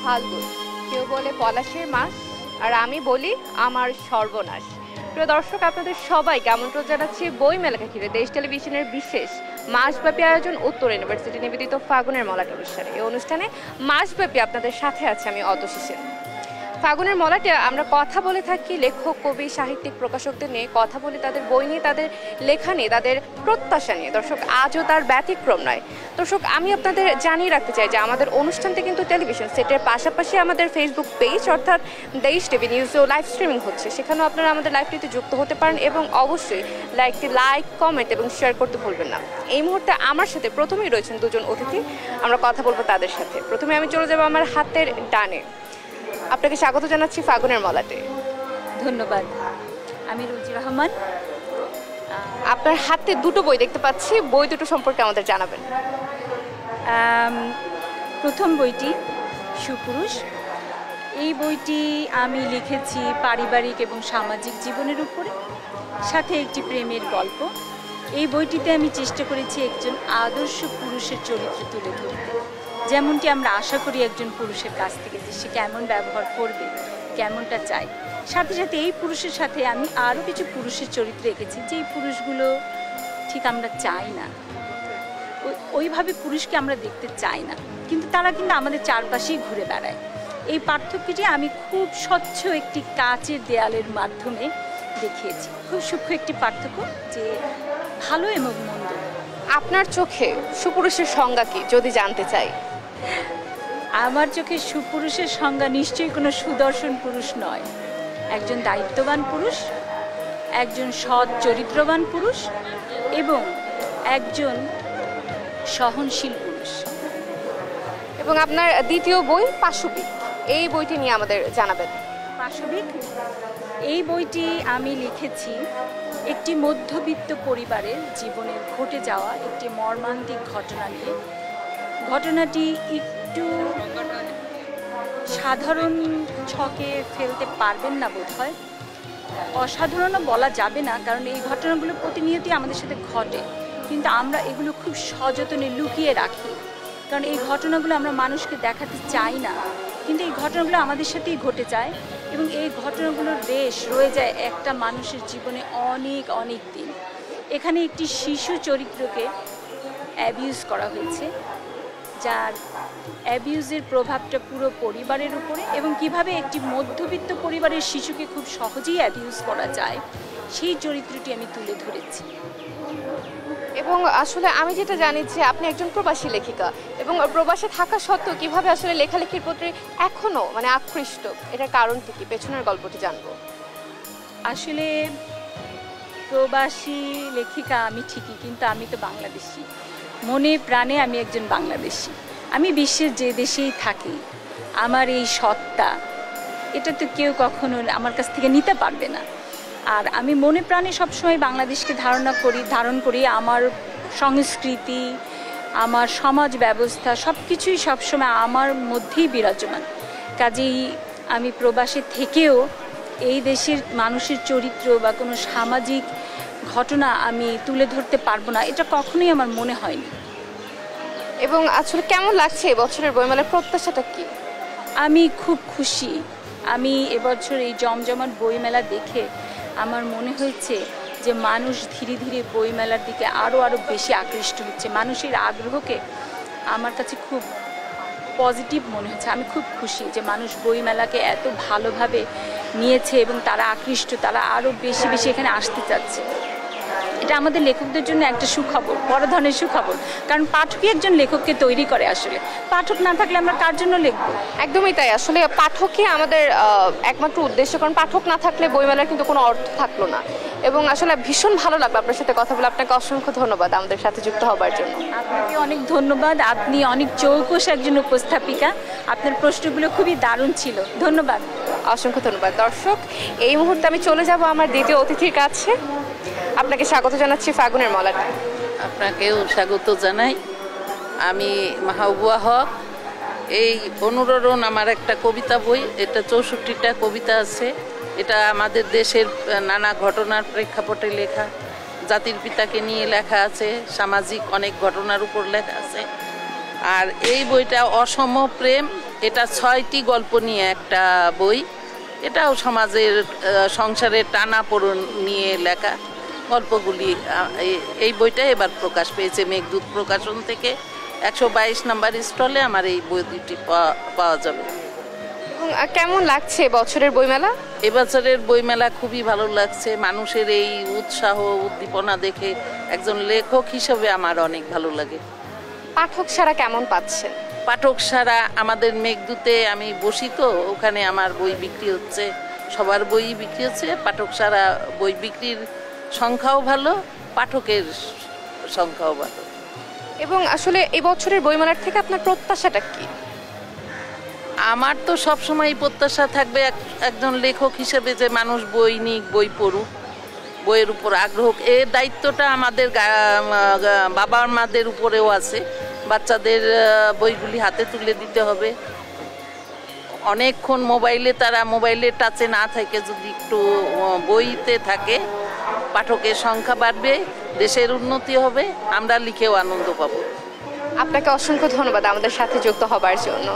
ফাল্গুন, কেউ বলে পলাশের মাস, আর আমি বলি আমার সর্বনাশ। প্রিয় দর্শক, আপনাদের সবাইকে আমন্ত্রণ জানাচ্ছি বই মেলাকে ঘিরে দেশ টেলিভিশনের বিশেষ মাসব্যাপী আয়োজন উত্তর ইউনিভার্সিটি নিবেদিত ফাগুনের মলাট অনুষ্ঠানে। এই অনুষ্ঠানে মাসব্যাপী আপনাদের সাথে আছে আমি অতসী সেন। ফাগুনের মলাটে আমরা কথা বলে থাকি লেখক, কবি, সাহিত্যিক, প্রকাশকদের নিয়ে, কথা বলি তাদের বই নিয়ে, তাদের লেখা নিয়ে, তাদের প্রত্যাশা নিয়ে। দর্শক, আজও তার ব্যতিক্রম নয়। দর্শক, আমি আপনাদের জানিয়ে রাখতে চাই যে আমাদের অনুষ্ঠানটি কিন্তু টেলিভিশন সেটের পাশাপাশি আমাদের ফেসবুক পেজ অর্থাৎ দেশ টিভি নিউজও লাইভ স্ট্রিমিং হচ্ছে। সেখানেও আপনারা আমাদের লাইভটিতে যুক্ত হতে পারেন এবং অবশ্যই লাইক, কমেন্ট এবং শেয়ার করতে ভুলবেন না। এই মুহূর্তে আমার সাথে প্রথমেই রয়েছেন দুজন অতিথি, আমরা কথা বলবো তাদের সাথে। প্রথমে আমি চলে যাবো আমার হাতের ডানে। আপনাকে স্বাগত জানাচ্ছি ফাগুনের মলাটে। ধন্যবাদ। আমি রুজি রহমান। আপনার হাতে দুটো বই দেখতে পাচ্ছি, বই দুটো সম্পর্কে আমাদের জানাবেন। প্রথম বইটি সুপুরুষ। এই বইটি আমি লিখেছি পারিবারিক এবং সামাজিক জীবনের উপরে, সাথে একটি প্রেমের গল্প। এই বইটিতে আমি চেষ্টা করেছি একজন আদর্শ পুরুষের চরিত্র তুলে ধরতে, যেমনটি আমরা আশা করি একজন পুরুষের কাছ থেকে, যে সে কেমন ব্যবহার করবে, কেমনটা চায়। সাথে সাথে এই পুরুষের সাথে আমি আরও কিছু পুরুষের চরিত্র রেখেছি, যে এই পুরুষগুলো ঠিক আমরা চাই না, ওইভাবে পুরুষকে আমরা দেখতে চাই না, কিন্তু তারা কিন্তু আমাদের চারপাশেই ঘুরে বেড়ায়। এই পার্থক্যটি আমি খুব স্বচ্ছ একটি কাচের দেয়ালের মাধ্যমে দেখিয়েছি। খুব সূক্ষ্ম একটি পার্থক্য, যে ভালো এবং মন্দ। আপনার চোখে সুপুরুষের সংজ্ঞা কি যদি জানতে চাই? আমার চোখে সুপুরুষের সংজ্ঞা নিশ্চয়ই কোনো সুদর্শন পুরুষ নয়। একজন দায়িত্ববান পুরুষ, একজন সৎ চরিত্রবান পুরুষ এবং একজন সহনশীল পুরুষ। এবং আপনার দ্বিতীয় বই পাশবিক, এই বইটি নিয়ে আমাদের জানাবেন। পাশবিক, এই বইটি আমি লিখেছি একটি মধ্যবিত্ত পরিবারের জীবনে ঘটে যাওয়া একটি মর্মান্তিক ঘটনা নিয়ে। ঘটনাটি একটু সাধারণ ছকে ফেলতে পারবেন না বোধ হয়, অসাধারণও বলা যাবে না, কারণ এই ঘটনাগুলো প্রতিনিয়তই আমাদের সাথে ঘটে, কিন্তু আমরা এগুলো খুব সযত্নে লুকিয়ে রাখি, কারণ এই ঘটনাগুলো আমরা মানুষকে দেখাতে চাই না, কিন্তু এই ঘটনাগুলো আমাদের সাথেই ঘটে যায় এবং এই ঘটনাগুলোর রেশ রয়ে যায় একটা মানুষের জীবনে অনেক অনেক দিন। এখানে একটি শিশু চরিত্রকে অ্যাবিউজ করা হয়েছে, যার অ্যাবিউজের প্রভাবটা পুরো পরিবারের উপরে, এবং কিভাবে একটি মধ্যবিত্ত পরিবারের শিশুকে খুব সহজেই অ্যাবিউজ করা যায়, সেই চরিত্রটি আমি তুলে ধরেছি। এবং আসলে আমি যেটা জানি যে আপনি একজন প্রবাসী লেখিকা, এবং প্রবাসে থাকা সত্ত্বেও কিভাবে আসলে লেখালেখির প্রতি এখনো আকৃষ্ট, এটার কারণটি কি, পেছনের গল্পটি জানবো। আসলে প্রবাসী লেখিকা আমি ঠিকই, কিন্তু আমি তো বাংলাদেশি, মনে প্রাণে আমি একজন বাংলাদেশি। আমি বিশ্বের যে দেশেই থাকি, আমার এই সত্তা, এটা তো কেউ কখনো আমার কাছ থেকে নিতে পারবে না। আর আমি মনে প্রাণে সবসময় বাংলাদেশকে ধারণ করি। আমার সংস্কৃতি, আমার সমাজ ব্যবস্থা সব কিছুই সবসময় আমার মধ্যেই বিরাজমান। কাজেই আমি প্রবাসে থেকেও এই দেশের মানুষের চরিত্র বা কোনো সামাজিক ঘটনা আমি তুলে ধরতে পারবো না, এটা কখনোই আমার মনে হয়নি। এবং আসলে কেমন লাগছে এবছরের বইমেলার প্রত্যাশাটা কি? আমি খুব খুশি। আমি এবছর এই জমজমাট বইমেলা দেখে আমার মনে হয়েছে যে মানুষ ধীরে ধীরে বইমেলার দিকে আরও বেশি আকৃষ্ট হচ্ছে। মানুষের আগ্রহকে আমার কাছে খুব পজিটিভ মনে হচ্ছে। আমি খুব খুশি যে মানুষ বইমেলাকে এত ভালোভাবে নিয়েছে এবং তারা আকৃষ্ট, তারা আরও বেশি বেশি এখানে আসতে চাচ্ছে। এটা আমাদের লেখকদের জন্য একটা সুখবর, বড় ধরনের সুখবর, কারণ পাঠকই একজন লেখককে তৈরি করে। আসলে পাঠক না থাকলে আমরা কার জন্য লিখব? একদমই তাই, আসলে পাঠকই আমাদের একমাত্র উদ্দেশ্য, কারণ পাঠক না থাকলে বইমেলার কিন্তু কোনো অর্থ থাকলো না। এবং আসলে ভীষণ ভালো লাগলো আপনার সাথে কথা বলে। আপনাকে অসংখ্য ধন্যবাদ আমাদের সাথে যুক্ত হবার জন্য। আপনাকে অনেক ধন্যবাদ। আপনি অনেক চৌকস একজন উপস্থাপিকা, আপনার প্রশ্নগুলো খুবই দারুণ ছিল। ধন্যবাদ, অসংখ্য ধন্যবাদ। দর্শক, এই মুহূর্তে আমি চলে যাব আমার দ্বিতীয় অতিথির কাছে। আপনাকে স্বাগত জানাচ্ছি ফাগুনের মলাটে। আপনাকেও স্বাগত জানাই। আমি মাহবুবা হক। এই অনুরণ আমার একটা কবিতা বই, এটা 64টা কবিতা আছে। এটা আমাদের দেশের নানা ঘটনার প্রেক্ষাপটে লেখা, জাতির পিতাকে নিয়ে লেখা আছে, সামাজিক অনেক ঘটনার উপর লেখা আছে। আর এই বইটা অসম প্রেম এটা 6টি গল্প নিয়ে একটা বই। এটাও সমাজের সংসারের টানাপোড়েন নিয়ে লেখা গল্পগুলি। এই বইটা এবার প্রকাশ পেয়েছে মেঘদূত প্রকাশন থেকে। 122 নম্বর স্টলে আমার এই বই দুটি পাওয়া যাবে। এবং কেমন লাগছে বছরের বইমেলা? এবছরের বইমেলা খুবই ভালো লাগছে। মানুষের এই উৎসাহ উদ্দীপনা দেখে একজন লেখক হিসেবে আমার অনেক ভালো লাগে। পাঠক সারা কেমন পাচ্ছেন? পাঠক সারা আমাদের মেঘদূতে আমি বসি, তো ওখানে আমার বই বিক্রি হচ্ছে, সবার বই বিক্রি হচ্ছে। পাঠক সারা বই বিক্রির সংখ্যাও ভালো, পাঠকের সংখ্যাও ভালো। এবং আসলে এই বছরের বইমেলার থেকে আপনার প্রত্যাশাটা কি? আমার তো সবসময় প্রত্যাশা থাকবে একজন লেখক হিসেবে যে মানুষ বই নিক, বই পড়ুক, বইয়ের উপর আগ্রহ। এই দায়িত্বটা আমাদের বাবা মাদের উপরেও আছে। বাচ্চাদের বইগুলি হাতে তুলে দিতে হবে। অনেকক্ষণ তারা মোবাইলের টাচে না থাকে, যদি একটু বইতে থাকে, পাঠকের সংখ্যা বাড়বে, দেশের উন্নতি হবে, আমরা লিখেও আনন্দ পাবো। আপনাকে অসংখ্য ধন্যবাদ আমাদের সাথে যুক্ত হবার জন্য।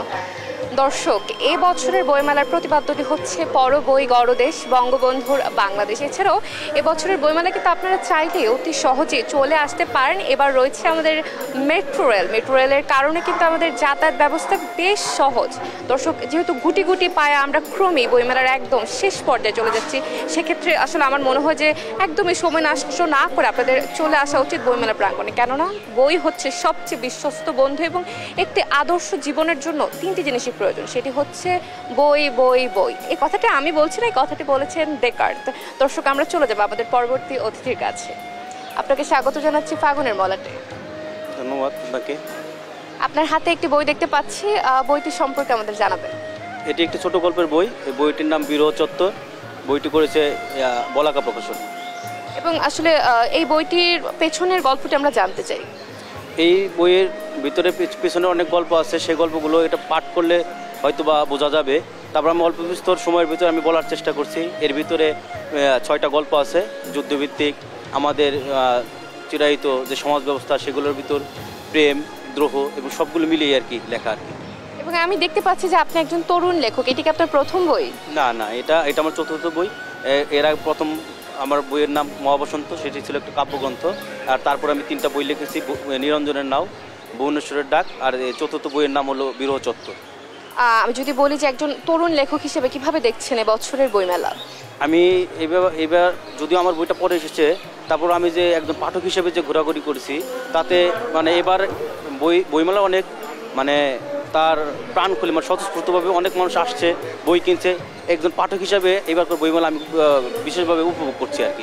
দর্শক, এই বছরের বইমেলার প্রতিপাদ্যটি হচ্ছে পর বই গড়দেশ বঙ্গবন্ধুর বাংলাদেশ। এছাড়াও এবছরের বইমেলা কিন্তু আপনারা চাইলে অতি সহজে চলে আসতে পারেন। এবার রয়েছে আমাদের মেট্রো রেলের কারণে কিন্তু আমাদের যাতায়াত ব্যবস্থা বেশ সহজ। দর্শক, যেহেতু গুটি গুটি পায়ে আমরা ক্রমেই বইমেলার একদম শেষ পর্যায়ে চলে যাচ্ছি, সেক্ষেত্রে আসলে আমার মনে হয় যে একদমই সময় নষ্ট না করে আপনাদের চলে আসা উচিত বইমেলা প্রাঙ্গণে। কেননা বই হচ্ছে সবচেয়ে বিশ্বস্ত বন্ধু এবং একটি আদর্শ জীবনের জন্য 3টি জিনিসই প্রয়োজন। সেটি হচ্ছে বই বই বই। এই কথাটা আমি বলছি না, এই কথাটি বলেছেন ডেকার্ত। দর্শক, আমরা চলে যাবো আমাদের পরবর্তী অতিথির কাছে। আপনাকে স্বাগত জানাচ্ছি ফাগুনের মলাটে। ধন্যবাদ আপনাকে। আপনার হাতে একটি বই দেখতে পাচ্ছি, বইটি সম্পর্কে আমাদের জানাবেন। এটি একটি ছোট গল্পের বই। এই বইটির নাম বিরহ চত্বর। বইটি করেছে বলাকা প্রকাশন। এবং আসলে এই বইটির পেছনের গল্পটি আমরা জানতে চাই। এই বইয়ের ভিতরে পেছনে অনেক গল্প আছে। সেই গল্পগুলো এটা পাঠ করলে হয়তো বা বোঝা যাবে। তারপর আমি অল্প বিস্তর সময়ের ভিতরে আমি বলার চেষ্টা করছি। এর ভিতরে 6টা গল্প আছে যুদ্ধভিত্তিক, আমাদের চিরায়িত যে সমাজ ব্যবস্থা সেগুলোর ভিতর প্রেম, দ্রোহ এবং সবগুলো মিলিয়ে আর কি লেখা আর কি। এবং আমি দেখতে পাচ্ছি যে আপনি একজন তরুণ লেখক। এটি কি আপনার প্রথম বই? না, এটা আমার 4র্থ বই। এর আগে প্রথম আমার বইয়ের নাম মহাবসন্ত, সেটি ছিল একটা কাব্যগ্রন্থ। আর তারপর আমি 3টা বই লিখেছি, নিরঞ্জনের নাও, ভুবনেশ্বরের ডাক, আর 4র্থ বইয়ের নাম হলো বিরহ চত্বর। আমি যদি বলি যে একজন তরুণ লেখক হিসেবে কিভাবে দেখছেন বছরের বইমেলা? আমি এবার যদিও আমার বইটা পড়ে এসেছে, তারপর আমি যে একজন পাঠক হিসেবে যে ঘোরাঘুরি করেছি, তাতে মানে এবার বইমেলা অনেক মানে তার প্রাণ খুলে মানে স্বতঃস্ফূর্তভাবে অনেক মানুষ আসছে, বই কিনছে। একজন পাঠক হিসাবে এবারকার বইমেলা আমি বিশেষভাবে উপভোগ করছি আর কি।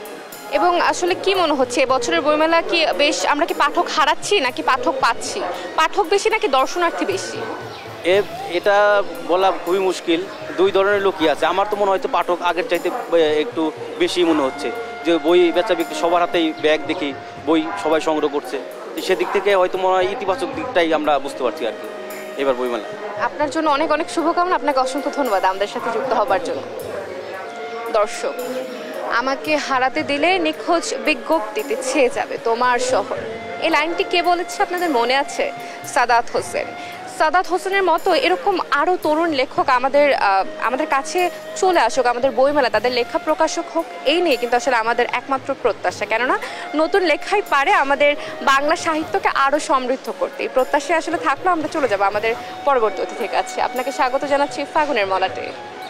এবং আসলে কি মনে হচ্ছে এবছরের বইমেলা কি আমরা কি পাঠক হারাচ্ছি নাকি পাঠক পাচ্ছি? পাঠক বেশি নাকি দর্শনার্থী বেশি? এটা বলা খুবই মুশকিল। 2 ধরনের লোকই আছে। আমার তো মনে হয়তো পাঠক আগের চাইতে একটু বেশি মনে হচ্ছে, যে বই বেচা বিক্রি সবার হাতেই ব্যাগ দেখি, বই সবাই সংগ্রহ করছে। সেদিক থেকে হয়তো মনে হয় ইতিবাচক দিকটাই আমরা বুঝতে পারছি আর কি এবার বইমেলা। আপনার জন্য অনেক অনেক শুভকামনা। আপনাকে অসংখ্য ধন্যবাদ আমাদের সাথে যুক্ত হবার জন্য। দর্শক, আমাকে হারাতে দিলে নিখোঁজ বিজ্ঞপ্তিতে ছেয়ে যাবে তোমার শহর। এই লাইনটি কে বলেছে আপনাদের মনে আছে? সাদাত হোসেন। সাদাত হোসেনের মতো এরকম আরও তরুণ লেখক আমাদের কাছে চলে আসুক, আমাদের বইমেলা তাদের লেখা প্রকাশক হোক, এই নিয়ে কিন্তু আসলে আমাদের একমাত্র প্রত্যাশা। কেননা নতুন লেখাই পারে আমাদের বাংলা সাহিত্যকে আরও সমৃদ্ধ করতে। এই প্রত্যাশায় আসলে থাকলেও আমরা চলে যাবো আমাদের পরবর্তী অতিথির কাছে। আপনাকে স্বাগত জানাচ্ছি ফাগুনের মলাটে।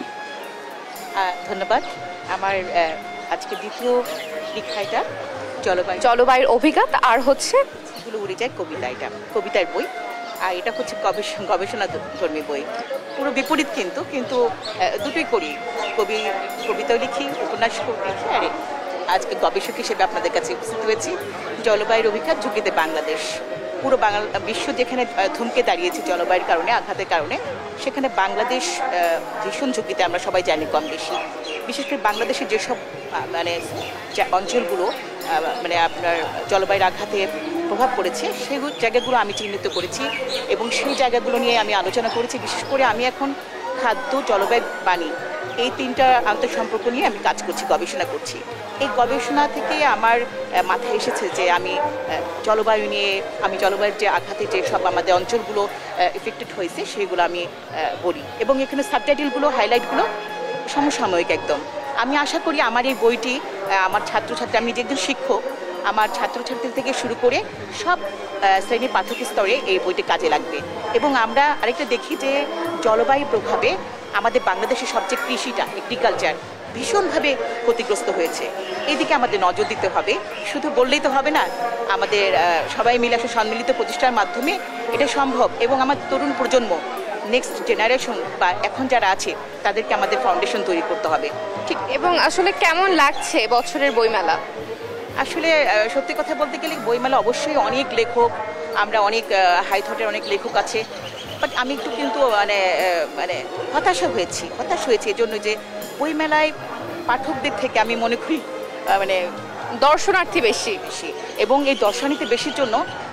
ধন্যবাদ। আমার আজকে দ্বিতীয় লেখাটা জলবায়ুর অভিঘাত আর হচ্ছে উড়ে যায় কবিতা। এটা কবিতার বই, আর এটা হচ্ছে গবেষণাধর্মী বই। পুরো বিপরীত কিন্তু দুটোই করি, কবিতাও লিখি, উপন্যাসও লিখি, আর আজকে গবেষক হিসেবে আপনাদের কাছে উপস্থিত হয়েছি। জলবায়ুর অভিঘাত ঝুঁকিতে বাংলাদেশ। পুরো বিশ্ব যেখানে থমকে দাঁড়িয়েছে জলবায়ুর কারণে, আঘাতের কারণে, সেখানে বাংলাদেশ ভীষণ ঝুঁকিতে আমরা সবাই জানি কম বেশি। বিশেষ করে বাংলাদেশের যেসব মানে অঞ্চলগুলো মানে আপনার জলবায়ুর আঘাতে প্রভাব পড়েছে, সেই জায়গাগুলো আমি চিহ্নিত করেছি এবং সেই জায়গাগুলো নিয়ে আমি আলোচনা করেছি। বিশেষ করে আমি এখন খাদ্য, জলবায়ু, পানি এই 3টা আন্তঃসম্পর্ক নিয়ে আমি কাজ করছি, গবেষণা করছি। এই গবেষণা থেকে আমার মাথায় এসেছে যে আমি জলবায়ু নিয়ে, আমি জলবায়ুর যে আঘাতে যে সব আমাদের অঞ্চলগুলো এফেক্টেড হয়েছে সেগুলো আমি বলি, এবং এখানে সাবটাইটেলগুলো, হাইলাইটগুলো সমসাময়িক একদম। আমি আশা করি আমার এই বইটি আমার ছাত্রছাত্রী, আমি যে একজন শিক্ষক, আমার ছাত্রছাত্রী থেকে শুরু করে সব শ্রেণী পাঠক স্তরে এই বইটি কাজে লাগবে। এবং আমরা আরেকটা দেখি যে জলবায়ুর প্রভাবে আমাদের বাংলাদেশের সবচেয়ে কৃষিটা, এগ্রিকালচার ভীষণভাবে ক্ষতিগ্রস্ত হয়েছে। এদিকে আমাদের নজর দিতে হবে, শুধু বললেই তো হবে না, আমাদের সবাই মিলে একটা সম্মিলিত প্রচেষ্টার মাধ্যমে এটা সম্ভব। এবং আমার তরুণ প্রজন্ম, নেক্সট জেনারেশন বা এখন যারা আছে তাদেরকে আমাদের ফাউন্ডেশন তৈরি করতে হবে। ঠিক। এবং আসলে কেমন লাগছে বছরের বইমেলা? আসলে সত্যি কথা বলতে গেলে বইমেলা অবশ্যই অনেক লেখক, আমরা অনেক হাই থটের অনেক লেখক আছে, বাট আমি একটু কিন্তু মানে হতাশ হয়েছি এজন্য যে বইমেলায় পাঠকদের থেকে আমি মনে করি মানে দর্শনার্থী বেশি। এবং এই দর্শনার্থী বেশির জন্য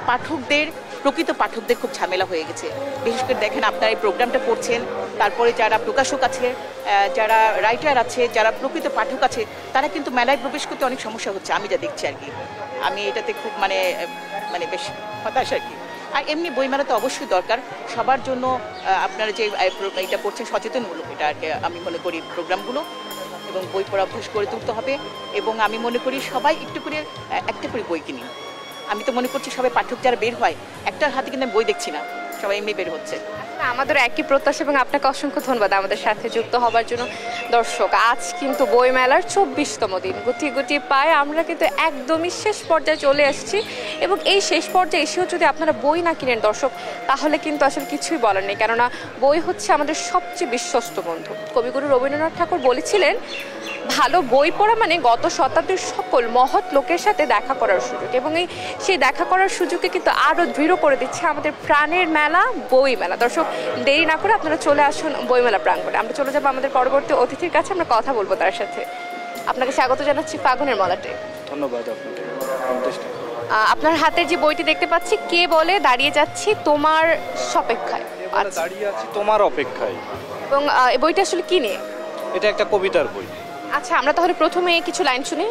প্রকৃত পাঠকদের খুব ঝামেলা হয়ে গেছে। বিশেষ করে দেখেন, আপনারা এই প্রোগ্রামটা করছেন, তারপরে যারা প্রকাশক আছে, যারা রাইটার আছে, যারা প্রকৃত পাঠক আছে, তারা কিন্তু মেলায় প্রবেশ করতে অনেক সমস্যা হচ্ছে, আমি যা দেখছি আর কি। আমি এটাতে খুব মানে বেশ হতাশ আর কি। আর এমনি বইমেলা তো অবশ্যই দরকার সবার জন্য। আপনারা যে এটা করছেন সচেতনমূলক, এটা আর কি আমি মনে করি প্রোগ্রামগুলো, এবং বই পড়া অভ্যাস করে তুলতে হবে। এবং আমি মনে করি সবাই একটু করে একটা করে বই কিনি। আমি তো মনে করছি সবাই পাঠক যারা বের হয়, একটার হাতে কিন্তু আমি বই দেখছি না, সবাই এমনি বের হচ্ছে। আমাদের একই প্রত্যাশা, এবং আপনাকে অসংখ্য ধন্যবাদ আমাদের সাথে যুক্ত হবার জন্য। দর্শক, আজ কিন্তু বইমেলার 24তম দিন, গুটি গুটি পায়ে আমরা কিন্তু একদমই শেষ পর্যায়ে চলে আসছি। এবং এই শেষ পর্যায়ে এসেও যদি আপনারা বই না কিনেন দর্শক, তাহলে কিন্তু আসলে কিছুই বলার নেই, কেননা বই হচ্ছে আমাদের সবচেয়ে বিশ্বস্ত বন্ধু। কবিগুরু রবীন্দ্রনাথ ঠাকুর বলেছিলেন, ভালো বই পড়া মানে গত শতাব্দীর সকল মহৎ লোকের সাথে দেখা করার সুযোগ। এবং সেই দেখা করার সুযোগকে কিন্তু আরও দৃঢ় করে দিচ্ছে আমাদের প্রাণের মেলা, বই মেলা। দর্শক, দেরি না করে আপনারা চলে আসুন বইমেলা প্রাঙ্গণে। আমরা চলে যাবো আমাদের পরবর্তী অতিথির কাছে, আমরা কথা বলবো তার সাথে। আপনাকে স্বাগত জানাচ্ছি ফাগুনের মলাটে। ধন্যবাদ আপনাকে। আপনার হাতে যে বইটি দেখতে পাচ্ছি, কে বলে দাঁড়িয়ে যাচ্ছি তোমার সপেক্ষায়, দাঁড়িয়ে আছি তোমার অপেক্ষায়। এবং এই বইটা আসলে কি নিয়ে? এটা একটা কবিতার বই। আচ্ছা, আমরা তাহলে প্রথমে কিছু লাইন শুনি।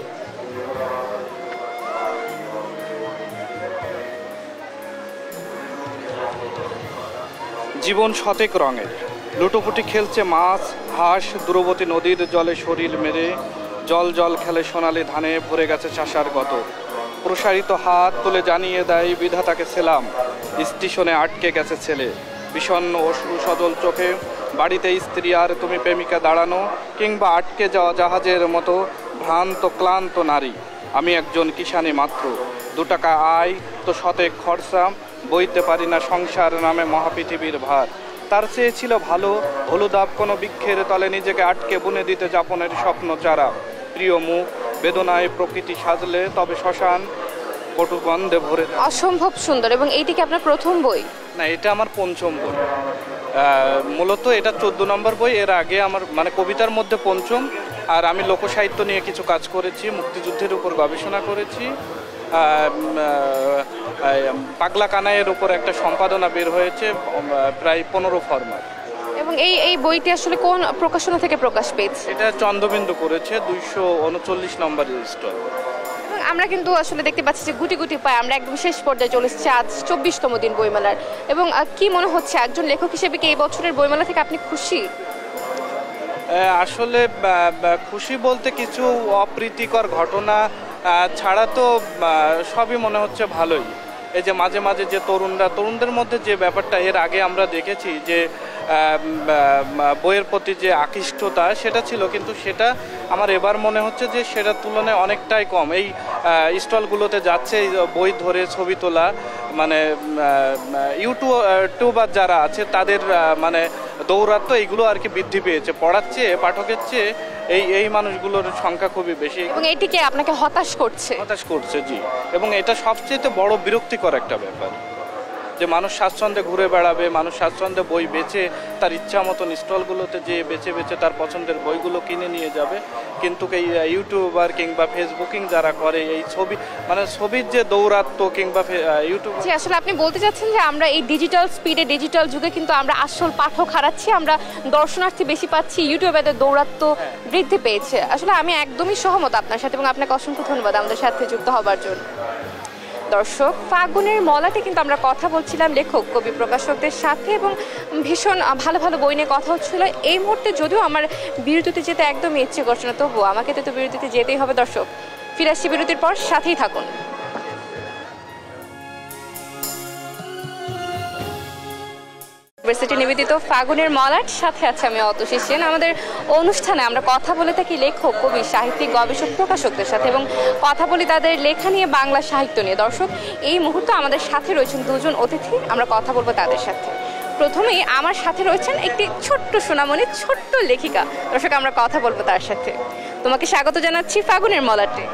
জীবন শতেক রঙের, লুটোপুটি খেলছে মাছ, হাঁস দূরবর্তী নদীর জলে শরীর মেরে, জল জল খেলে সোনালি ধানে ভরে গেছে চাষার গত। প্রসারিত হাত তুলে জানিয়ে দেয় বিধাতাকে সেলাম, স্টেশনে আটকে গেছে ছেলে, বিষণ্ণ অশ্রু সজল চোখে, বাড়িতে স্ত্রী আর তুমি প্রেমিকা দাঁড়ানো, কিংবা আটকে যাওয়া জাহাজের মতো ভ্রান্ত ক্লান্ত নারী। আমি একজন কিষানি মাত্র, 2 টাকা আয় তো শতেক খরচা, বইতে পারি না সংসার নামে মহাপৃথিবীর ভার। তার চেয়ে ছিল ভালো হলুদাব কোনো বৃক্ষের তলে নিজেকে আটকে বুনে দিতে যাপনের স্বপ্ন চারা। প্রিয় মুখ বেদনায় প্রকৃতি সাজলে তবে শ্মশান কটু গন্ধে ভরে। অসম্ভব সুন্দর। এবং এইটি কি আপনার প্রথম বই? না, এটা আমার 5ম বই। মূলত এটা 14 নম্বর বই। এর আগে আমার মানে কবিতার মধ্যে 5ম। আর আমি লোকসাহিত্য নিয়ে কিছু কাজ করেছি, মুক্তিযুদ্ধের উপর গবেষণা করেছি। পাগলা কানাইয়ের উপর একটা সম্পাদনা বের হয়েছে, প্রায় 15 ফরম্যাট। এবং এই বইটি আসলে কোন প্রকাশনা থেকে প্রকাশ পেয়েছে? এটা চন্দ্রবিন্দু করেছে, 239 নম্বর স্টল। আমরা কিন্তু আসলে দেখতে পাচ্ছি যে গুটি গুটি পায় আমরা একদম শেষ পর্যায়ে চলে এসেছি, আজ 24তম দিন বইমেলার। এবং কি মনে হচ্ছে একজন লেখক হিসেবে কি এই বছরের বইমেলা থেকে আপনি খুশি? আসলে খুশি বলতে কিছু অপ্রীতিকর ঘটনা ছাড়া তো সবই মনে হচ্ছে ভালোই। এই যে মাঝে মাঝে যে তরুণদের মধ্যে যে ব্যাপারটা এর আগে আমরা দেখেছি যে বইয়ের প্রতি যে আকৃষ্টতা সেটা ছিল, কিন্তু সেটা আমার এবার মনে হচ্ছে যে সেটার তুলনায় অনেকটাই কম। এই স্টলগুলোতে যাচ্ছে বই ধরে ছবি তোলা, মানে ইউটিউবার যারা আছে তাদের মানে দৌরাত্ম্য এইগুলো আর কি বৃদ্ধি পেয়েছে। পড়ার চেয়ে পাঠকের চেয়ে এই মানুষগুলোর সংখ্যা খুবই বেশি। এবং এটিকে আপনাকে হতাশ করছে? জি। এবং এটা সবচেয়ে বড় বিরক্তিকর একটা ব্যাপার। যে মানুষ স্বাচ্ছন্দ্যে ঘুরে বেড়াবে, মানুষ স্বাচ্ছন্দ্যে বই বেচে তার ইচ্ছা মতন স্টলগুলোতে যে বেছে বেছে তার পছন্দের বইগুলো কিনে নিয়ে যাবে। কিন্তু এই ইউটিউবার কিংবা ফেসবুকিং যারা করে এই ছবি মানে ছবির যে দৌরাত্ম্য কিংবা ইউটিউব জি, আসলে আপনি বলতে চাচ্ছেন যে আমরা এই ডিজিটাল স্পিডে ডিজিটাল যুগে কিন্তু আমরা আসল পাঠক হারাচ্ছি, আমরা দর্শনার্থী বেশি পাচ্ছি, ইউটিউবারদের দৌরাত্ম্য বৃদ্ধি পেয়েছে। আসলে আমি একদমই সহমত আপনার সাথে এবং আপনাকে অসংখ্য ধন্যবাদ আমাদের সাথে যুক্ত হবার জন্য। দর্শক, ফাগুনের মলাতে কিন্তু আমরা কথা বলছিলাম লেখক, কবি, প্রকাশকদের সাথে এবং ভীষণ ভালো ভালো বই নিয়ে কথা হচ্ছিল। এই মুহূর্তে যদিও আমার বিরতিতে যেতে একদমই ইচ্ছে করছে না, তবুও আমাকে তো বিরতিতে যেতেই হবে। দর্শক, ফিরে আসছি বিরতির পর, সাথেই থাকুন। ইউনিভার্সিটি নিবেদিত ফাগুনের মলাট, সাথে আছে আমি অতসী সেন। আমাদের অনুষ্ঠানে আমরা কথা বলে থাকি লেখক, কবি, সাহিত্যিক, গবেষক, প্রকাশকদের সাথে এবং কথা বলি তাদের লেখা নিয়ে, বাংলা সাহিত্য নিয়ে। দর্শক, এই মুহূর্তে আমাদের সাথে রয়েছেন দুজন অতিথি, আমরা কথা বলবো তাদের সাথে। প্রথমেই আমার সাথে রয়েছেন একটি ছোট্ট সোনামণি, ছোট্ট লেখিকা। দর্শক, আমরা কথা বলবো তার সাথে। তোমাকে স্বাগত জানাচ্ছি ফাগুনের মলাটে।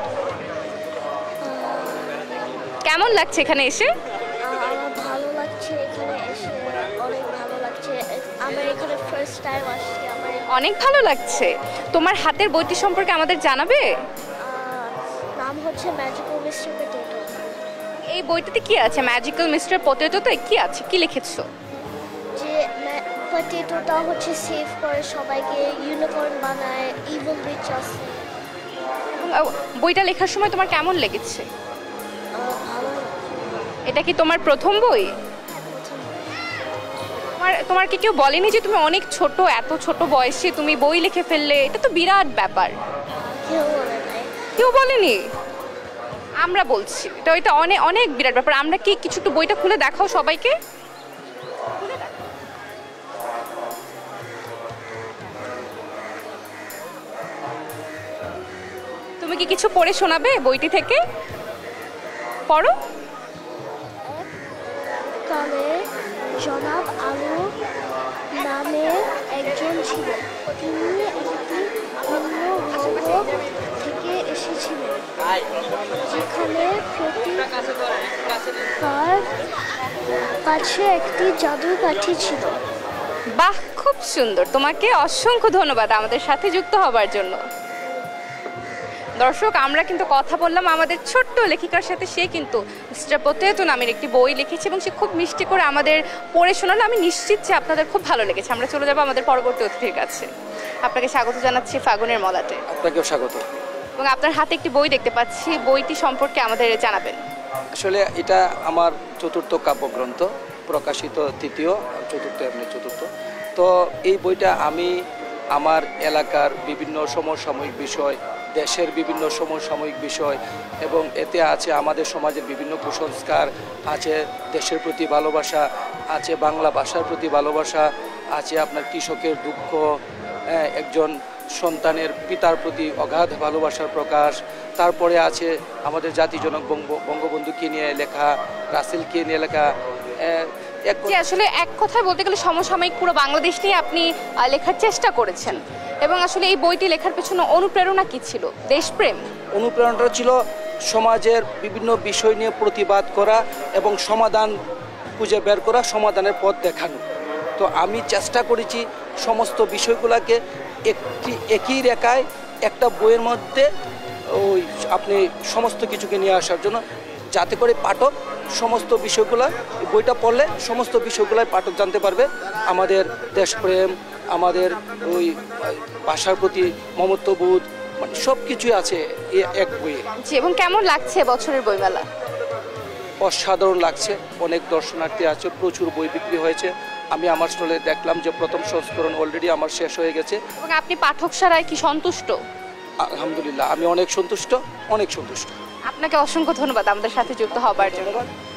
কেমন লাগছে এখানে এসে? আমার ভালো লাগছে এখানে এসে, অনেক ভালো লাগছে। আমার এখানে ফার্স্ট টাইম আসছি। আমার অনেক ভালো লাগছে। তোমার হাতের বইটি সম্পর্কে আমাদের জানাবে? নাম হচ্ছে ম্যাজিক্যাল মিস্টার পটেটো। এই বইটিতে কি আছে? ম্যাজিক্যাল মিস্টার পটেটোতে কি আছে, কি লিখেছো? যে পটেটোটা হচ্ছে সেভ করে সবাইকে, ইউনিকর্ন বানায়, ইভিল উইচ আছে। বইটা লেখার সময় তোমার কেমন লেগেছে? ভালো। এটা কি তোমার প্রথম বই? তোমার কি কেউ বলেনি যে তুমি অনেক ছোট, এত ছোট বয়সে তুমি বই লিখে ফেললে? এটা তো বিরাট ব্যাপার। কেউ বলে নাই। কেউ বলেনি? আমরা বলছি এটা অনেক অনেক বিরাট ব্যাপার। আমরা কি কিছু একটু বইটা খুলে দেখাও সবাইকে। তুমি কি কিছু পড়ে শোনাবে বইটি থেকে? পড়ো। কালে জনাব আলু নামে একজন ছিলেন। তিনি একটি ভিন্ন গ্রহ থেকে এসেছিলেন, যেখানে প্রতি তার কাছে একটি জাদুর কাঠি ছিল। বাহ, খুব সুন্দর। তোমাকে অসংখ্য ধন্যবাদ আমাদের সাথে যুক্ত হবার জন্য। দর্শক, আমরা কিন্তু কথা বললাম আমাদের ছোট্ট লেখিকার সাথে। সে কিন্তু মিস্টার পটেটো নামের একটি বই লিখেছে এবং সে খুব মিষ্টি করে আমাদের পড়ে শোনালো। আমি নিশ্চিত যে আপনাদের খুব ভালো লেগেছে। আমরা চলে যাবো আমাদের পরবর্তী অতিথির কাছে। আপনাকে স্বাগত জানাচ্ছি ফাগুনের মলাতে। আপনাকেও স্বাগত। এবং আপনার হাতে একটি বই দেখতে পাচ্ছি, বইটি সম্পর্কে আমাদের জানাবেন। আসলে এটা আমার চতুর্থ কাব্যগ্রন্থ, প্রকাশিত তৃতীয়, চতুর্থ। তো এই বইটা আমি আমার এলাকার বিভিন্ন সমসাময়িক বিষয়, দেশের বিভিন্ন সমসাময়িক বিষয় এবং এতে আছে আমাদের সমাজের বিভিন্ন কুসংস্কার, আছে দেশের প্রতি ভালোবাসা, আছে বাংলা ভাষার প্রতি ভালোবাসা, আছে আপনার কৃষকের দুঃখ, একজন সন্তানের পিতার প্রতি অগাধ ভালোবাসার প্রকাশ, তারপরে আছে আমাদের জাতিজনক বঙ্গবন্ধুকে নিয়ে লেখা, রাসেলকে নিয়ে লেখা। আসলে এক কথায় বলতে গেলে সমসাময়িক পুরো বাংলাদেশ নিয়ে আপনি লেখার চেষ্টা করেছেন। এবং আসলে এই বইটি লেখার পেছনে অনুপ্রেরণা কি ছিল? দেশপ্রেম? অনুপ্রেরণাটা ছিল সমাজের বিভিন্ন বিষয় নিয়ে প্রতিবাদ করা এবং সমাধান খুঁজে বের করা, সমাধানের পথ দেখানো। তো আমি চেষ্টা করেছি সমস্ত বিষয়গুলোকে একই রেখায় একটা বইয়ের মধ্যে ওই আপনি সমস্ত কিছুকে নিয়ে আসার জন্য, যাতে করে পাঠক সমস্ত বিষয়গুলো, বইটা পড়লে সমস্ত বিষয়গুলোই পাঠক জানতে পারবে। আমাদের দেশপ্রেম, আমাদের ওই ভাষার প্রতি মমত্ববোধ, মানে সব কিছুই আছে এক বইয়ে। এবং কেমন লাগছে বছরের বইমেলা? অসাধারণ লাগছে। অনেক দর্শনার্থী আছে, প্রচুর বই বিক্রি হয়েছে। আমি আমার স্টলে দেখলাম যে প্রথম সংস্করণ অলরেডি আমার শেষ হয়ে গেছে। এবং আপনি পাঠক সারায় কি সন্তুষ্ট? আলহামদুলিল্লাহ, আমি অনেক সন্তুষ্ট। আপনাকে অসংখ্য ধন্যবাদ আমাদের সাথে যুক্ত হবার জন্য।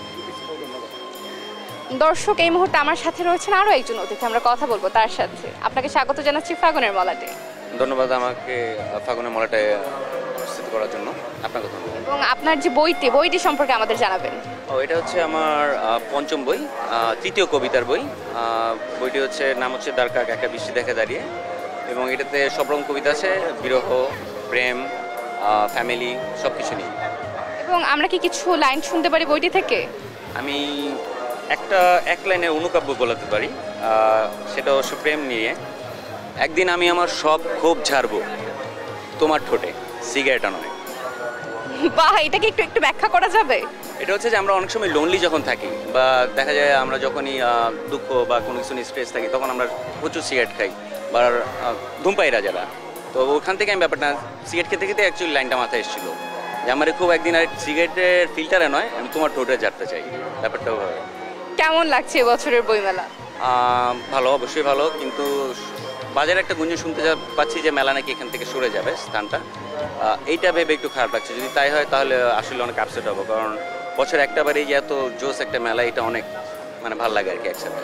দর্শক, এই মুহূর্তে আমার সাথে রয়েছেন আরো একজন অতিথি, আমরা কথা বলবো তার সাথে। আপনাকে স্বাগত জানাচ্ছি ফাগুনের মলাটে। ধন্যবাদ আমাকে ফাগুনের মলাটে উপস্থিত করার জন্য। আপনাকে ধন্যবাদ। এবং আপনার যে বইটি সম্পর্কে আমাদের জানাবেন। এটা হচ্ছে আমার পঞ্চম বই, তৃতীয় কবিতার বই। বইটি হচ্ছে নাম হচ্ছে দ্বারকাক একটা বৃষ্টি দেখে দাঁড়িয়ে, এবং এটাতে সব রকম কবিতা আছে, বিরহ, প্রেম, ফ্যামিলি, সব কিছু নিয়ে। এবং আমরা কি কিছু লাইন শুনতে পারি বইটি থেকে? আমি এক লাইনের অনুকাব্য বলতে পারি, সেটা অবশ্য প্রেম নিয়ে। একদিন আমি আমার সব ক্ষোভ ঝাড়বো তোমার ঠোঁটে, সিগারেট নয়। বাহ, এটাকে একটু একটু ব্যাখ্যা করা যাবে? এটা হচ্ছে যে আমরা অনেক সময় লোনলি যখন থাকি, বা দেখা যায় আমরা যখনই দুঃখ বা কোনো কিছু নিয়ে স্ট্রেস থাকি, তখন আমরা প্রচুর সিগারেট খাই বা ধূমপায়ীরা যারা। তো ওখান থেকে আমি ব্যাপারটা সিগারেট খেতে খেতে অ্যাকচুয়ালি লাইনটা মাথায় এসেছিলো যে আমার খুব একদিন আর সিগারেটের ফিল্টারে নয়, আমি তোমার ঠোঁটে ঝাড়তে চাই। ব্যাপারটাও ভাবে। কেমন লাগছে এবছরের বইমেলা? ভালো, অবশ্যই ভালো, কিন্তু বাজারে একটা গুঞ্জন শুনতে পাচ্ছি যে মেলা নাকি এখান থেকে সরে যাবে স্থানটা। এইটা ভেবে একটু খারাপ লাগছে। যদি তাই হয় তাহলে আসলে অনেক আপসেট হবো, কারণ বছর একটা বারেই যে এত জোস একটা মেলা, এটা অনেক মানে ভালো লাগে আর কি একসাথে।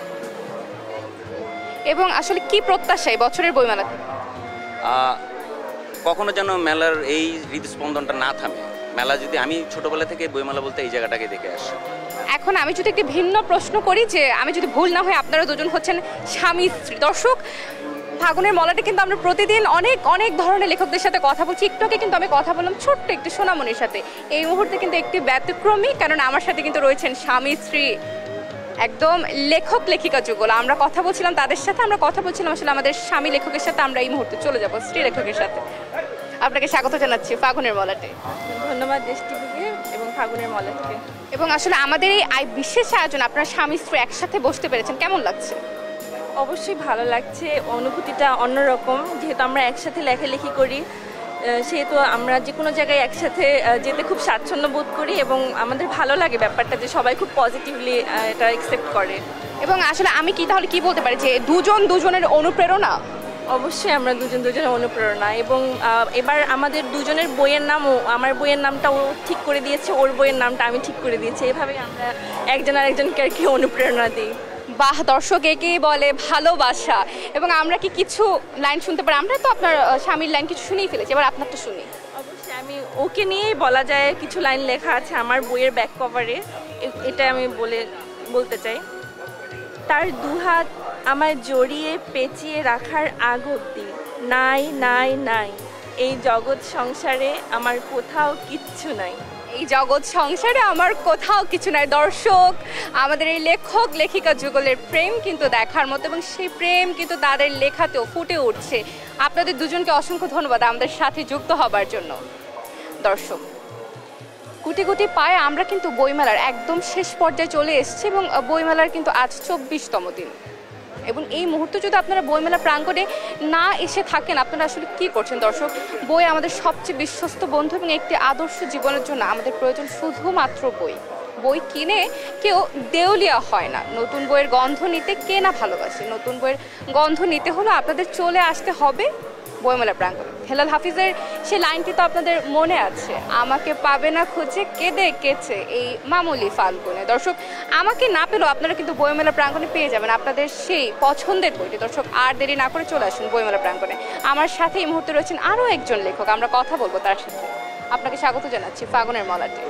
এবং আসলে কি প্রত্যাশা এই বছরের বইমেলা? কখনো যেন মেলার এই হৃদস্পন্দনটা না থামে। মেলা যদি, আমি ছোটবেলা থেকে বইমেলা বলতে এই জায়গাটাকে দেখে আসি। এখন আমি যদি একটি ভিন্ন প্রশ্ন করি, যে আমি যদি ভুল না হয় আপনারা দুজন হচ্ছেন স্বামী স্ত্রী। দর্শক, ফাগুনের মলাটে কিন্তু আমরা প্রতিদিন অনেক অনেক ধরনের লেখকদের সাথে কথা বলছি। একটু আগে কিন্তু আমি কথা বললাম ছোট্ট একটি সোনামণির সাথে। এই মুহূর্তে কিন্তু একটি ব্যতিক্রমী, কারণ আমার সাথে কিন্তু রয়েছেন স্বামী স্ত্রী, একদম লেখক লেখিকা যুগল। আমরা কথা বলছিলাম তাদের সাথে, আমরা কথা বলছিলাম আসলে আমাদের স্বামী লেখকের সাথে। আমরা এই মুহূর্তে চলে যাব স্ত্রী লেখকের সাথে। আপনাকে স্বাগত জানাচ্ছি ফাগুনের মলাটে। ধন্যবাদ দেশ টিভিকে এবং ফাগুনের মলাটকে। এবং আসলে আমাদের এই বিশেষ আয়োজন আপনারা স্বামী স্ত্রী একসাথে বসতে পেরেছেন, কেমন লাগছে? অবশ্যই ভালো লাগছে, অনুভূতিটা অন্যরকম। যেহেতু আমরা একসাথে লেখালেখি করি, সেহেতু আমরা যে কোনো জায়গায় একসাথে যেতে খুব স্বাচ্ছন্দ্য বোধ করি এবং আমাদের ভালো লাগে ব্যাপারটা যে সবাই খুব পজিটিভলি এটা অ্যাকসেপ্ট করে। এবং আসলে আমি তাহলে কি বলতে পারি যে দুজন দুজনের অনুপ্রেরণা? অবশ্যই আমরা দুজনের অনুপ্রেরণা। এবং এবার আমাদের দুজনের বইয়ের নামও, আমার বইয়ের নামটা ও ঠিক করে দিয়েছে, ওর বইয়ের নামটা আমি ঠিক করে দিয়েছি। এভাবে আমরা একজন আরেকজনকে আর কি অনুপ্রেরণা দিই। বাহ, দর্শক একেই বলে ভালোবাসা। এবং আমরা কি কিছু লাইন শুনতে পারি? আমরা তো আপনার স্বামীর লাইন কিছু শুনেই ফেলেছি, এবার আপনারটা শুনি। অবশ্যই আমি ওকে নিয়েই বলা যায় কিছু লাইন লেখা আছে আমার বইয়ের ব্যাক কভারে, এটা আমি বলতে চাই। তার দুহাত আমায় জড়িয়ে পেঁচিয়ে রাখার আগ অবধি, নাই নাই নাই, এই জগৎ সংসারে আমার কোথাও কিচ্ছু নাই। এই জগৎ সংসারে আমার কোথাও কিছু নাই। দর্শক, আমাদের এই লেখক লেখিকা যুগলের প্রেম কিন্তু দেখার মতো, এবং সেই প্রেম কিন্তু তাদের লেখাতেও ফুটে উঠছে। আপনাদের দুজনকে অসংখ্য ধন্যবাদ আমাদের সাথে যুক্ত হবার জন্য। দর্শক, গুটি গুটি পায়ে আমরা কিন্তু বইমেলার একদম শেষ পর্যায়ে চলে এসেছি, এবং বইমেলার কিন্তু আজ 24তম দিন। এবং এই মুহূর্তে যদি আপনারা বইমেলা প্রাঙ্গণে না এসে থাকেন, আপনারা আসলে কি করছেন? দর্শক, বই আমাদের সবচেয়ে বিশ্বস্ত বন্ধু, এবং একটি আদর্শ জীবনের জন্য আমাদের প্রয়োজন শুধুমাত্র বই। বই কিনে কেউ দেউলিয়া হয় না। নতুন বইয়ের গন্ধ নিতে কে না ভালোবাসে? নতুন বইয়ের গন্ধ নিতে হলো আপনাদের চলে আসতে হবে বইমেলা প্রাঙ্গণে। হেলাল হাফিজের সে লাইনটি তো আপনাদের মনে আছে, আমাকে পাবে না খুঁজে কেঁদে কেচে এই মামুলি ফাল্গুনে। দর্শক, আমাকে না পেলেও আপনারা কিন্তু বইমেলা প্রাঙ্গণে পেয়ে যাবেন আপনাদের সেই পছন্দের বইটি। দর্শক, আর দেরি না করে চলে আসুন বইমেলা প্রাঙ্গণে। আমার সাথে এই মুহূর্তে রয়েছেন আরও একজন লেখক, আমরা কথা বলবো তার সাথে। আপনাকে স্বাগত জানাচ্ছি ফাগুনের মলাটে।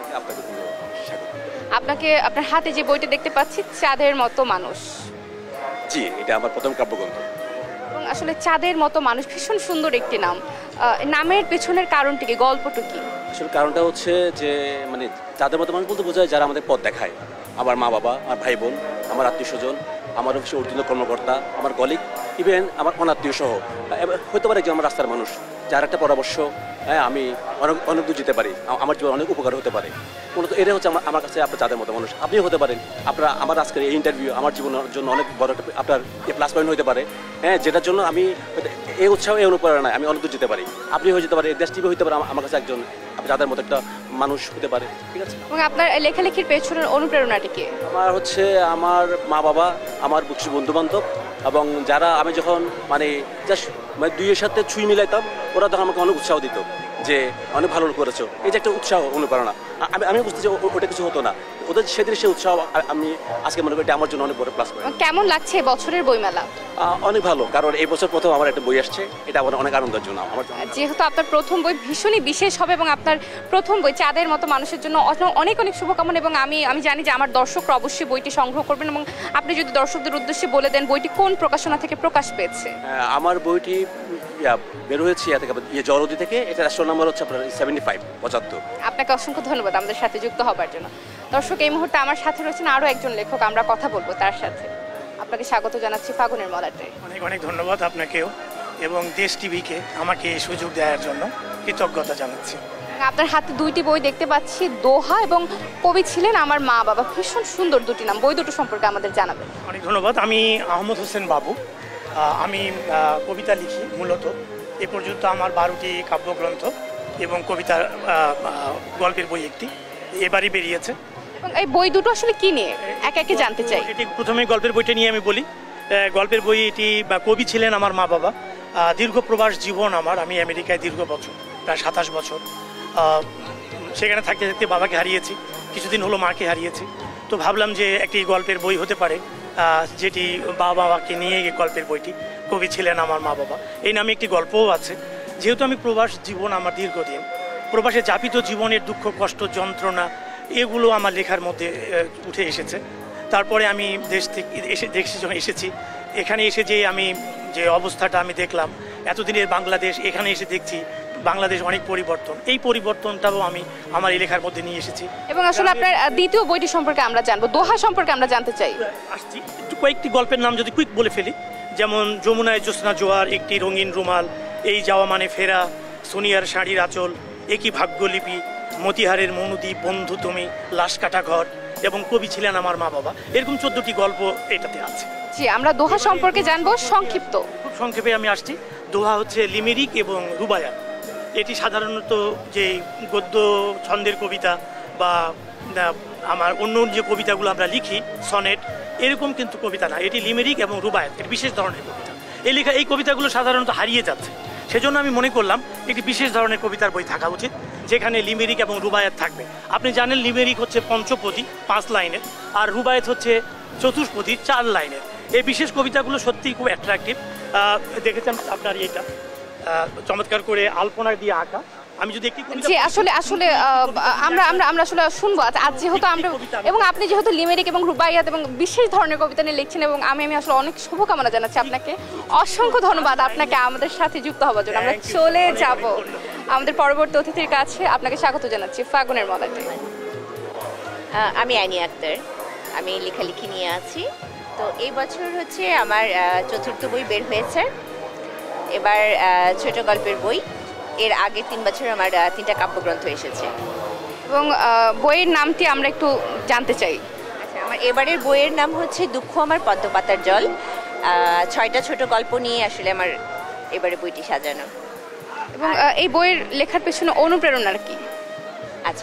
আপনাকে, আপনার হাতে যে বইটি দেখতে পাচ্ছি, চাঁদের মতো মানুষ। জি, এটা আমার প্রথম কাব্যগ্রন্থ। এবং আসলে চাঁদের মতো মানুষ ভীষণ সুন্দর একটি নাম। নামের পেছনের কারণটি কি, গল্পটা কি? আসলে কারণটা হচ্ছে যে মানে চাঁদের মতো মানুষ বলতে বোঝায় যারা আমাদের পথ দেখায়। আমার মা বাবা, আমার ভাই বোন, আমার আত্মীয় স্বজন, আমার অফিসে ঊর্ধ্বতন কর্মকর্তা, আমার কলিগ, ইভেন আমার অনাত্মীয় সহ হতে পারে যে আমার রাস্তার মানুষ, যার একটা পরামর্শ আমি অনেক দূর যেতে পারি, আমার জীবন অনেক উপকার হতে পারে। মূলত এটা হচ্ছে আমার কাছে আপনার চাঁদের মতো মানুষ। আপনিও হতে পারেন, আপনারা আমার আজকের এই ইন্টারভিউ আমার জীবনের জন্য অনেক বড় একটা আপনার প্লাস পয়েন্ট হতে পারে। যেটার জন্য আমি এই উৎসাহ, এই অনুপ্রেরণায় আমি অনেক দূর যেতে পারি। আপনি হয়ে যেতে পারে, দেশ টিভি হতে পারে আমার কাছে একজন যাদের মতো একটা মানুষ হতে পারে। ঠিক আছে। এবং আপনার লেখালেখির পেছনের অনুপ্রেরণাটি কি? আমার হচ্ছে আমার মা বাবা, আমার কিছু বন্ধু বান্ধব, এবং যারা আমি যখন মানে জাস্ট মানে দুইয়ের সাথে ছুঁই মিলাইতাম, ওরা তখন আমাকে অনেক উৎসাহ দিত যে অনেক ভালো করেছো। এই যে একটা উৎসাহ, অনুপ্রেরণা, আমি বুঝতে যে ওটা কিছু হতো না, ওদের সেদিন সে উৎসাহ আমি আজকে মনে করি এটা আমার জন্য অনেক বড় প্লাস পয়েন্ট। কেমন লাগছে বছরের বইমেলা? অনেক ভালো, কারণ এই বছর প্রথম আমার একটা বই আসছে, এটা আমার অনেক আনন্দের জন্য। আমার যেহেতু আপনার প্রথম বই ভীষণই বিশেষ হবে, এবং আপনার প্রথম বই চাঁদের মতো মানুষের জন্য অনেক অনেক শুভকামনা। এবং আমি জানি যে আমার দর্শকরা অবশ্যই বইটি সংগ্রহ করবেন, এবং আপনি যদি দর্শকদের উদ্দেশ্যে বলে দেন বইটি কোন প্রকাশনা থেকে প্রকাশ পেয়েছে? আমার বইটি বের হয়েছি জলদি থেকে। এটা রেস্টুরেন্ট নাম্বার হচ্ছে আপনার 75 75। আপনাকে অসংখ্য ধন্যবাদ আমাদের সাথে যুক্ত হবার জন্য। দর্শক, এই মুহূর্তে আমার সাথে রয়েছেন আরও একজন লেখক, আমরা কথা বলবো তার সাথে। আপনাকে স্বাগত জানাচ্ছি ফাগুনের মলাটে। অনেক অনেক ধন্যবাদ আপনাকেও এবং দেশ টিভিকে আমাকে এই সুযোগ দেওয়ার জন্য কৃতজ্ঞতা জানাচ্ছি। আপনার হাতে দুইটি বই দেখতে পাচ্ছি, দোহা এবং কবি ছিলেন আমার মা বাবা। ভীষণ সুন্দর দুটি নাম, বই দুটো সম্পর্কে আমাদের জানাবেন। অনেক ধন্যবাদ। আমি আহমদ হোসেন বাবু, আমি কবিতা লিখি মূলত। এ পর্যন্ত আমার 12টি কাব্যগ্রন্থ এবং কবিতার গল্পের বই একটি এবারই বেরিয়েছে। এবং এই বই দুটো আসলে কি নিয়ে এক একে জানতে চাই। এটি প্রথমে গল্পের বইটা নিয়ে আমি বলি। গল্পের বই এটি, কবি ছিলেন আমার মা বাবা। দীর্ঘ প্রবাস জীবন আমার, আমি আমেরিকায় দীর্ঘ বছর, প্রায় 27 বছর সেখানে থাকতে থাকতে বাবাকে হারিয়েছি, কিছুদিন হলো মাকে হারিয়েছি। তো ভাবলাম যে একটি গল্পের বই হতে পারে যেটি বাবাকে নিয়ে গল্পের বইটি। কবি ছিলেন আমার মা বাবা, এই নামে একটি গল্পও আছে। যেহেতু আমি প্রবাস জীবন আমার দীর্ঘদিন, প্রবাসে যাপিত জীবনের দুঃখ কষ্ট যন্ত্রণা এগুলো আমার লেখার মধ্যে উঠে এসেছে। তারপরে আমি দেশে যখন এসেছি, এখানে এসে যে আমি যে অবস্থাটা আমি দেখলাম এতদিনের বাংলাদেশ, এখানে এসে দেখছি বাংলাদেশ অনেক পরিবর্তন। এই পরিবর্তনটাও আমি আমার এই লেখার মধ্যে নিয়ে এসেছি। এবং আসলে আপনার দ্বিতীয় বইটি সম্পর্কে আমরা জানবো, দোহা সম্পর্কে আমরা জানতে চাই। আসছি একটু কয়েকটি গল্পের নাম যদি কুইক বলে ফেলি, যেমন যমুনায় জ্যোৎস্না জোয়ার, একটি রঙিন রুমাল, এই যাওয়া মানে ফেরা, সোনিয়ার শাড়ির আঁচল, একই ভাগ্যলিপি, মতিহারের মনুদ্বীপ, বন্ধু তুমি, লাশ কাটা ঘর এবং কবি ছিলেন আমার মা বাবা। এরকম 14টি গল্প এটাতে আছে। জি, আমরা দোহা সম্পর্কে জানবো সংক্ষিপ্ত। খুব সংক্ষেপে আমি আসছি। দোহা হচ্ছে লিমেরিক এবং রুবায়াত। এটি সাধারণত যে গদ্য ছন্দের কবিতা বা আমার অন্য যে কবিতাগুলো আমরা লিখি, সনেট, এরকম কিন্তু কবিতা না। এটি লিমেরিক এবং রুবায়াত, এটি বিশেষ ধরনের কবিতা। এই কবিতাগুলো সাধারণত হারিয়ে যাচ্ছে। সেজন্য আমি মনে করলাম একটি বিশেষ ধরনের কবিতার বই থাকা উচিত, যেখানে লিমেরিক এবং রুবায়াত থাকবে। আপনি জানেন লিমেরিক হচ্ছে পঞ্চপদী 5 লাইনের, আর রুবায়াত হচ্ছে চতুষ্পদী 4 লাইনের। এই বিশেষ কবিতাগুলো সত্যিই খুব অ্যাট্রাকটিভ। দেখেছেন আপনার এইটা চমৎকার করে আলপনা দিয়ে আঁকা। আমি যদি একটি জি, আসলে আমরা আসলে শুনবো আজ যেহেতু আমরা, এবং আপনি যেহেতু লিমেরিক এবং রুবাইয়াত এবং বিশেষ ধরনের কবিতা নিয়ে লিখছেন, এবং আমি আসলে অনেক শুভকামনা জানাচ্ছি আপনাকে। অসংখ্য ধন্যবাদ আপনাকে আমাদের সাথে যুক্ত হওয়ার জন্য। আমরা চলে যাব আমাদের পরবর্তী অতিথির কাছে। আপনাকে স্বাগত জানাচ্ছি ফাগুনের মলাটে। আমি আইনি আক্তার, আমি লেখালেখি নিয়ে আছি। তো এই বছর হচ্ছে আমার 4র্থ বই বের হয়েছে, এবার ছোট গল্পের বই। এর আগে 3 বছর আমার 3টা কাব্যগ্রন্থ এসেছে। এবং বইয়ের নামটি আমরা একটু জানতে চাই। আচ্ছা, আমার এবারের বইয়ের নাম হচ্ছে দুঃখ আমার পদ্মপাতার জল। 6টা ছোট গল্প নিয়ে আসলে আমার এবারে বইটি সাজানো। এবং এই বইয়ের লেখার পেছনে অনুপ্রেরণা কি? আচ্ছা,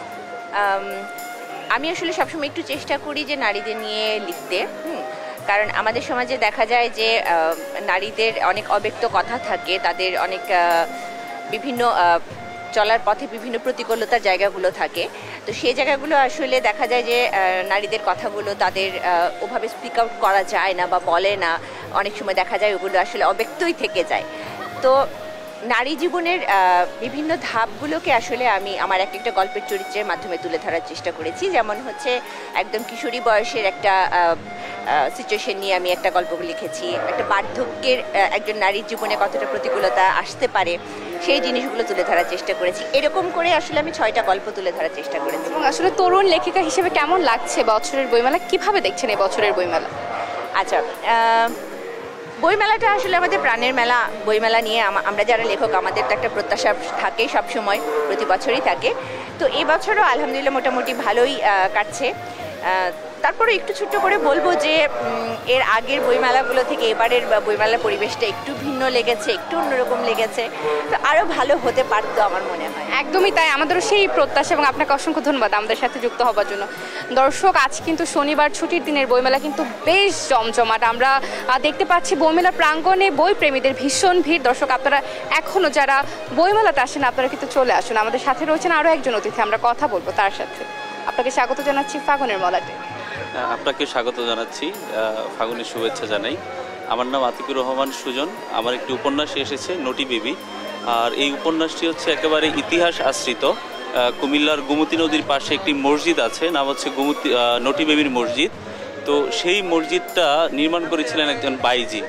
আমি আসলে সবসময় একটু চেষ্টা করি যে নারীদের নিয়ে লিখতে। কারণ আমাদের সমাজে দেখা যায় যে নারীদের অনেক অব্যক্ত কথা থাকে, তাদের অনেক বিভিন্ন চলার পথে বিভিন্ন প্রতিকূলতার জায়গাগুলো থাকে। তো সেই জায়গাগুলো আসলে দেখা যায় যে নারীদের কথাগুলো তাদের ওভাবে স্পিক আউট করা যায় না বা বলে না। অনেক সময় দেখা যায় ওগুলো আসলে অব্যক্তই থেকে যায়। তো নারী জীবনের বিভিন্ন ধাপগুলোকে আসলে আমি আমার একটা গল্পের চরিত্রের মাধ্যমে তুলে ধরার চেষ্টা করেছি। যেমন হচ্ছে একদম কিশোরী বয়সের একটা সিচুয়েশন নিয়ে আমি একটা গল্প লিখেছি। একটা বার্ধক্যের একজন নারীর জীবনে কতটা প্রতিকূলতা আসতে পারে সেই জিনিসগুলো তুলে ধরার চেষ্টা করেছি। এরকম করে আসলে আমি 6টা গল্প তুলে ধরার চেষ্টা করেছি। এবং আসলে তরুণ লেখিকা হিসেবে কেমন লাগছে বছরের বইমেলা? কিভাবে দেখছেন এই বছরের বইমেলা? আচ্ছা, বইমেলাটা আসলে আমাদের প্রাণের মেলা। বইমেলা নিয়ে আমরা যারা লেখক আমাদের তো একটা প্রত্যাশা থাকেই, সবসময় প্রতি বছরই থাকে। তো এই বছরও আলহামদুলিল্লাহ মোটামুটি ভালোই কাটছে। তারপরে একটু ছোট্ট করে বলবো যে এর আগের বইমেলাগুলো থেকে এবারের বইমেলার পরিবেশটা একটু ভিন্ন লেগেছে, একটু অন্যরকম লেগেছে। তো আরও ভালো হতে পারতো আমার মনে হয়। একদমই তাই, আমাদেরও সেই প্রত্যাশা। এবং আপনাকে অসংখ্য ধন্যবাদ আমাদের সাথে যুক্ত হবার জন্য। দর্শক, আজ কিন্তু শনিবার, ছুটির দিনের বইমেলা কিন্তু বেশ জমজমাট। আমরা দেখতে পাচ্ছি বইমেলা প্রাঙ্গণে বই প্রেমীদের ভীষণ ভিড়। দর্শক, আপনারা এখনও যারা বইমেলাতে আসেন আপনারা কিন্তু চলে আসুন। আমাদের সাথে রয়েছেন আরও একজন অতিথি, আমরা কথা বলবো তার সাথে। আপনাকে স্বাগত জানাচ্ছি ফাগুনের মলাটে। আপনাকে স্বাগত জানাচ্ছি, ফাগুনের শুভেচ্ছা জানাই। আমার নাম আতিকুর রহমান সুজন। আমার একটি উপন্যাস এসেছে নটি বেবি, আর এই উপন্যাসটি হচ্ছে একেবারে ইতিহাস আশ্রিত। কুমিল্লার গোমতী নদীর পাশে একটি মসজিদ আছে, নাম হচ্ছে নটি বেবির মসজিদ। তো সেই মসজিদটা নির্মাণ করেছিলেন একজন বাইজি।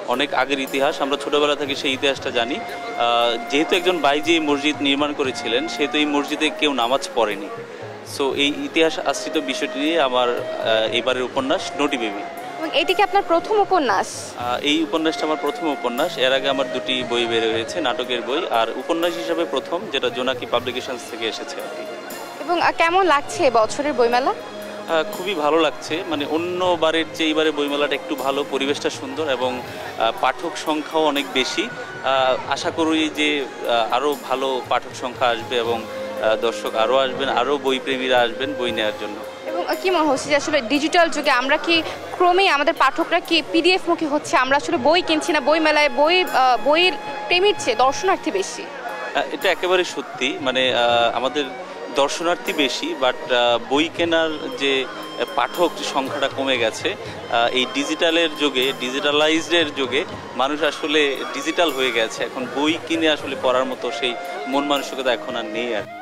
অনেক আগের ইতিহাস, আমরা ছোটোবেলা থেকে সেই ইতিহাসটা জানি। যেহেতু একজন বাইজি এই মসজিদ নির্মাণ করেছিলেন, সেহেতু এই মসজিদে কেউ নামাজ পড়েনি। সো এই ইতিহাস আশ্রিত বিষয়টি নিয়ে আমার এবারের উপন্যাস নটি বেবি। এবং এটি কি আপনার প্রথম উপন্যাস? এই উপন্যাসটা আমার প্রথম উপন্যাস। এর আগে আমার দুটি বই বের হয়েছে, নাটকের বই, আর উপন্যাস হিসাবে প্রথম, যেটা জোনাকি পাবলিকেশনস থেকে এসেছে আর কি। এবং কেমন লাগছে বছরের বইমেলা? খুবই ভালো লাগছে, মানে অন্যবারের চেয়ে এইবারে বইমেলাটা একটু ভালো, পরিবেশটা সুন্দর এবং পাঠক সংখ্যাও অনেক বেশি। আশা করি যে আরও ভালো পাঠক সংখ্যা আসবে এবং দর্শক আরও আসবেন, আরও বইপ্রেমীরা আসবেন বই নেওয়ার জন্য। এবং কি মনে হচ্ছে যে আসলে ডিজিটাল যুগে আমরা কি ক্রমেই আমাদের পাঠকরা কি পিডিএফ মুখী হচ্ছে? আমরা আসলে বই কিনছি না, বই মেলায় বইয়ের প্রেমীর চেয়ে দর্শনার্থী বেশি। এটা একেবারে সত্যি, মানে আমাদের দর্শনার্থী বেশি, বাট বই কেনার যে পাঠক সংখ্যাটা কমে গেছে। এই ডিজিটালের যুগে, ডিজিটালাইজডের যুগে মানুষ আসলে ডিজিটাল হয়ে গেছে, এখন বই কিনে আসলে পড়ার মতো সেই মন মানসিকতা এখন আর নেই আর।